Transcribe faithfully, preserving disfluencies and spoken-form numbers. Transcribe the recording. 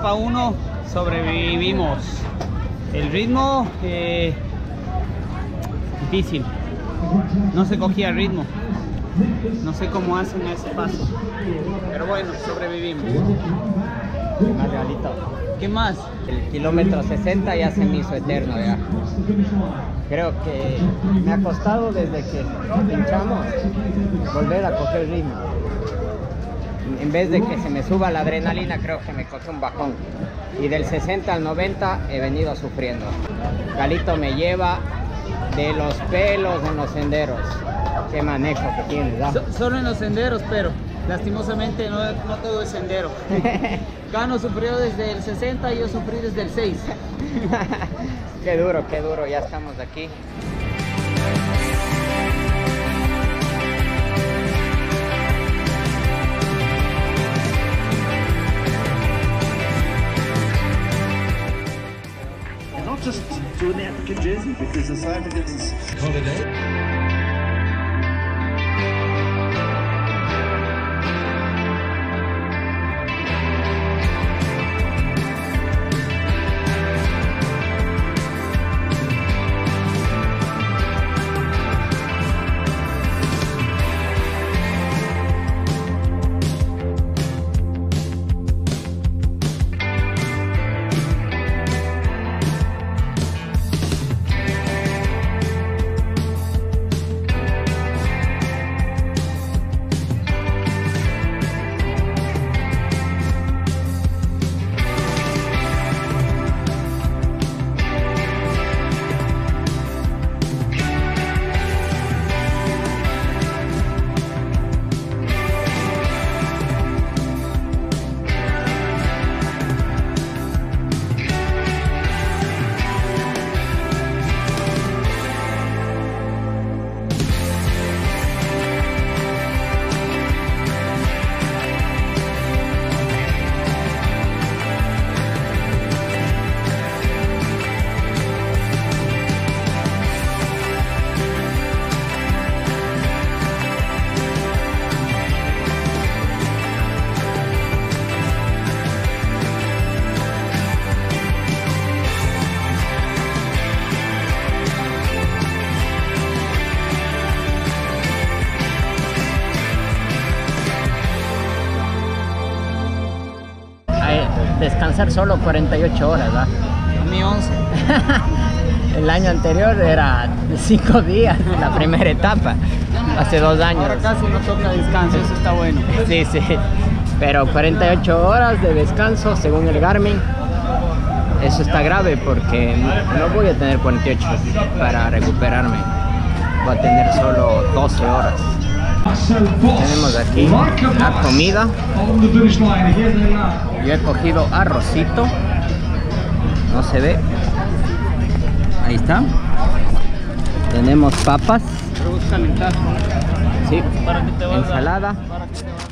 etapa uno sobrevivimos. El ritmo eh, difícil, no se cogía ritmo, no sé cómo hacen ese paso, pero bueno, sobrevivimos. Margarito. ¿Qué más? El kilómetro sesenta ya se me hizo eterno ya. Creo que me ha costado desde que pinchamos volver a coger ritmo. En vez de que se me suba la adrenalina, creo que me coge un bajón. Y del sesenta al noventa he venido sufriendo. Galito me lleva de los pelos en los senderos. Qué manejo que tienes, ¿ah? So, solo en los senderos, pero lastimosamente no, no todo es sendero. Gano sufrió desde el sesenta y yo sufrí desde el seis. Qué duro, qué duro, ya estamos aquí. And not just to an African jersey, because the South Africans holiday. Descansar solo cuarenta y ocho horas, ¿verdad? A mí once. El año anterior era cinco días, la primera etapa, hace dos años. Ahora casi no toca descanso, eso está bueno. Sí, sí, pero cuarenta y ocho horas de descanso según el Garmin, eso está grave porque no voy a tener cuarenta y ocho para recuperarme, voy a tener solo doce horas. Tenemos aquí la comida. Yo he cogido arrocito, no se ve, ahí está. Tenemos papas, Pero busca el tajo. sí, Para que te vaya- ensalada, para que te vaya-